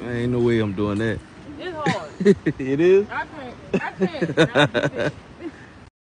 Ain't no way I'm doing that. It's hard. It is? I can't not do that.